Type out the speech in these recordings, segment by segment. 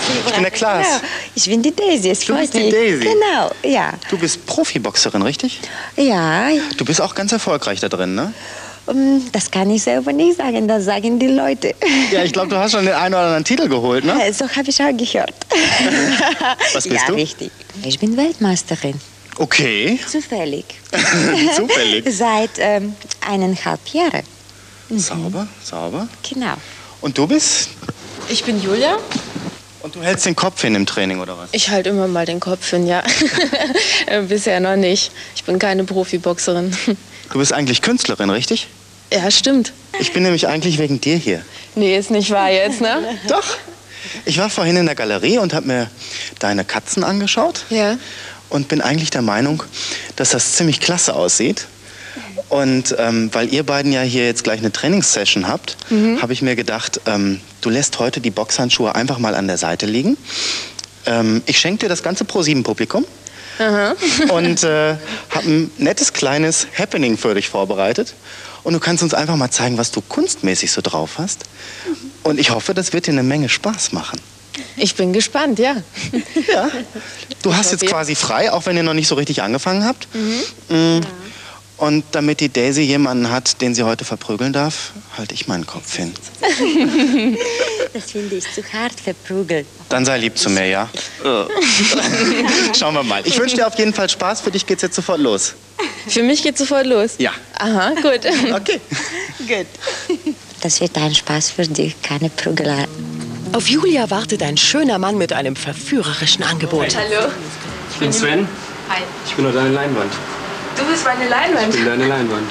Ich bin der Klaas. Genau. Ich bin die Daisy. Du bist die Daisy? Genau, ja. Du bist Profiboxerin, richtig? Ja. Du bist auch ganz erfolgreich da drin, ne? Das kann ich selber nicht sagen, das sagen die Leute. Ja, ich glaube, du hast schon den einen oder anderen Titel geholt, ne? So habe ich auch gehört. Was bist du? Ja, richtig. Ich bin Weltmeisterin. Okay. Zufällig. Zufällig. Seit 1,5 Jahren. Sauber, sauber. Genau. Und du bist? Ich bin Julia. Und du hältst den Kopf hin im Training, oder was? Ich halte immer mal den Kopf hin, ja. Bisher noch nicht. Ich bin keine Profiboxerin. Du bist eigentlich Künstlerin, richtig? Ja, stimmt. Ich bin nämlich eigentlich wegen dir hier. Nee, ist nicht wahr jetzt, ne? Doch. Ich war vorhin in der Galerie und habe mir deine Katzen angeschaut. Ja. Und bin eigentlich der Meinung, dass das ziemlich klasse aussieht. Und weil ihr beiden ja hier jetzt gleich eine Trainingssession habt, habe ich mir gedacht, du lässt heute die Boxhandschuhe einfach mal an der Seite liegen. Ich schenke dir das ganze Pro7-Publikum. Und habe ein nettes kleines Happening für dich vorbereitet. Und du kannst uns einfach mal zeigen, was du kunstmäßig so drauf hast. Und ich hoffe, das wird dir eine Menge Spaß machen. Ich bin gespannt, ja. Ja. Du hast jetzt quasi frei, auch wenn ihr noch nicht so richtig angefangen habt. Und damit die Daisy jemanden hat, den sie heute verprügeln darf, halte ich meinen Kopf hin. Das finde ich zu hart verprügelt. Dann sei lieb zu mir, ja? Schauen wir mal. Ich wünsche dir auf jeden Fall Spaß. Für dich geht's jetzt sofort los. Für mich geht's sofort los? Ja. Aha, gut. Okay. Gut. Das wird ein Spaß für dich, keine Prügelei. Auf Julia wartet ein schöner Mann mit einem verführerischen Angebot. Hallo. Ich bin Sven. Hi. Ich bin nur deine Leinwand. Du bist meine Leinwand. Ich bin deine Leinwand.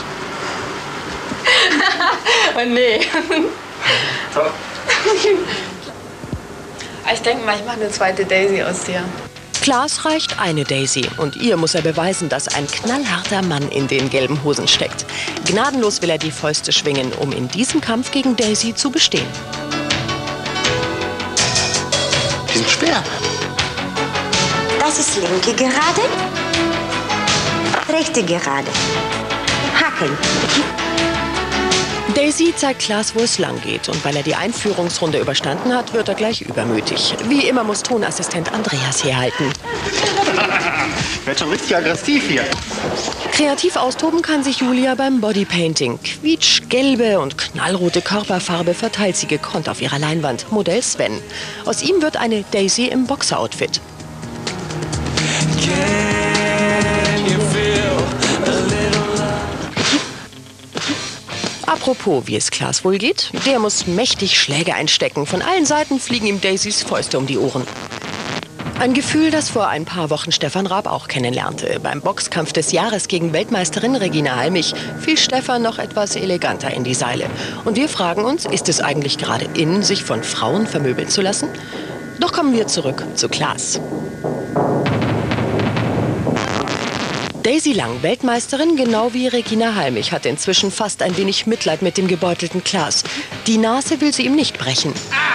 Oh nee. Top. Ich denke mal, ich mache eine zweite Daisy aus dir. Klaas reicht eine Daisy und ihr muss er beweisen, dass ein knallharter Mann in den gelben Hosen steckt. Gnadenlos will er die Fäuste schwingen, um in diesem Kampf gegen Daisy zu bestehen. Die sind schwer. Das ist linke Gerade, rechte Gerade. Hacken. Daisy zeigt Klaas, wo es lang geht. Und weil er die Einführungsrunde überstanden hat, wird er gleich übermütig. Wie immer muss Tonassistent Andreas herhalten. Ich werde schon richtig aggressiv hier. Kreativ austoben kann sich Julia beim Bodypainting. Quietschgelbe und knallrote Körperfarbe verteilt sie gekonnt auf ihrer Leinwand. Modell Sven. Aus ihm wird eine Daisy im Boxeroutfit. Apropos, wie es Klaas wohl geht, der muss mächtig Schläge einstecken. Von allen Seiten fliegen ihm Daisys Fäuste um die Ohren. Ein Gefühl, das vor ein paar Wochen Stefan Raab auch kennenlernte. Beim Boxkampf des Jahres gegen Weltmeisterin Regina Halmich fiel Stefan noch etwas eleganter in die Seile. Und wir fragen uns, ist es eigentlich gerade in, sich von Frauen vermöbeln zu lassen? Doch kommen wir zurück zu Klaas. Daisy Lang, Weltmeisterin, genau wie Regina Halmich, hat inzwischen fast ein wenig Mitleid mit dem gebeutelten Klaas. Die Nase will sie ihm nicht brechen.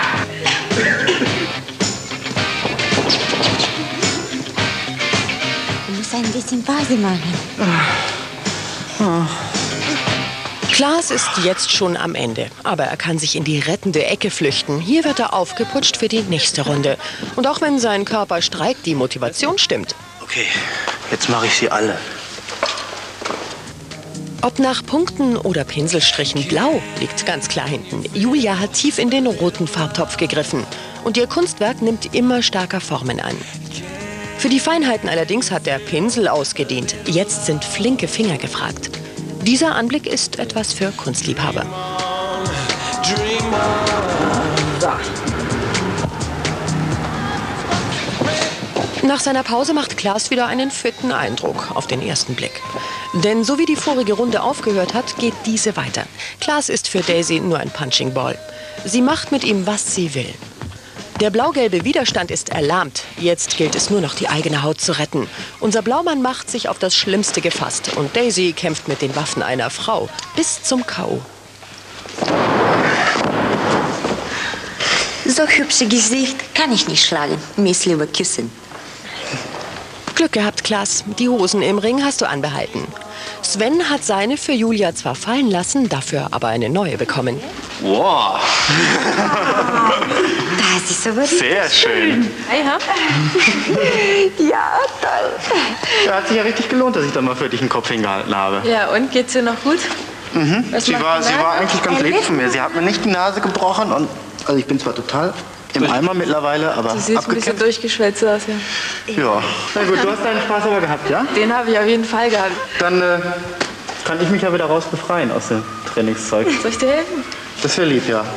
Du musst ein bisschen Pause machen. Klaas ist jetzt schon am Ende, aber er kann sich in die rettende Ecke flüchten. Hier wird er aufgeputscht für die nächste Runde. Und auch wenn sein Körper streikt, die Motivation stimmt. Okay, jetzt mache ich sie alle. Ob nach Punkten oder Pinselstrichen, blau liegt ganz klar hinten. Julia hat tief in den roten Farbtopf gegriffen. Und ihr Kunstwerk nimmt immer stärker Formen an. Für die Feinheiten allerdings hat der Pinsel ausgedient. Jetzt sind flinke Finger gefragt. Dieser Anblick ist etwas für Kunstliebhaber. Nach seiner Pause macht Klaas wieder einen fitten Eindruck auf den ersten Blick. Denn so wie die vorige Runde aufgehört hat, geht diese weiter. Klaas ist für Daisy nur ein Punching Ball. Sie macht mit ihm, was sie will. Der blau-gelbe Widerstand ist erlahmt. Jetzt gilt es nur noch, die eigene Haut zu retten. Unser Blaumann macht sich auf das Schlimmste gefasst. Und Daisy kämpft mit den Waffen einer Frau bis zum K.O. So hübsche Gesicht kann ich nicht schlagen. Mich lieber küssen. Glück gehabt, Klaas. Die Hosen im Ring hast du anbehalten. Sven hat seine für Julia zwar fallen lassen, dafür aber eine neue bekommen. Wow, Das ist aber sehr schön. Hey, ha? Ja, toll. Ja, hat sich ja richtig gelohnt, dass ich da mal für dich den Kopf hingehalten habe. Ja, und geht's dir noch gut? Was Sie macht war, die sie Nase? war eigentlich ganz lieb von mir. Sie hat mir nicht die Nase gebrochen und also ich bin zwar total im Eimer mittlerweile, aber Du siehst ein bisschen abgekämpft. durchgeschwätzt aus, ja. Ja. Na gut, du hast deinen Spaß aber gehabt, ja? Den habe ich auf jeden Fall gehabt. Dann kann ich mich ja wieder raus befreien aus dem Trainingszeug. Soll ich dir helfen? Das wäre lieb, ja.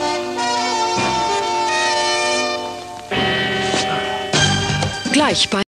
Gleich bei